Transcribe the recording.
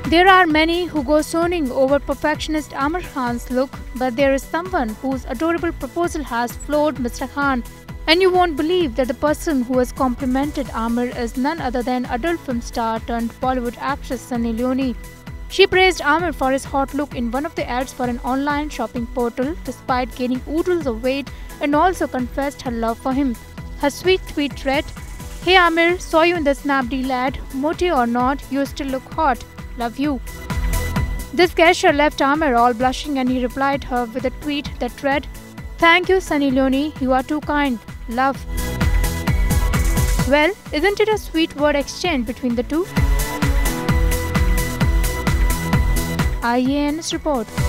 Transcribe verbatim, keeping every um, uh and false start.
There are many who go swooning over perfectionist Amir Khan's look, but there is someone whose adorable proposal has floored Mister Khan. And you won't believe that the person who has complimented Amir is none other than adult film star turned Bollywood actress Sunny Leone. She praised Amir for his hot look in one of the ads for an online shopping portal, despite gaining oodles of weight, and also confessed her love for him. Her sweet tweet read, "Hey Amir, saw you in the Snapdeal ad. Moti or not, you still look hot. Love you." This gesture left Amir all blushing, and he replied her with a tweet that read, "Thank you Sunny Leone, you are too kind. Love." Well, isn't it a sweet word exchange between the two? I A N S report.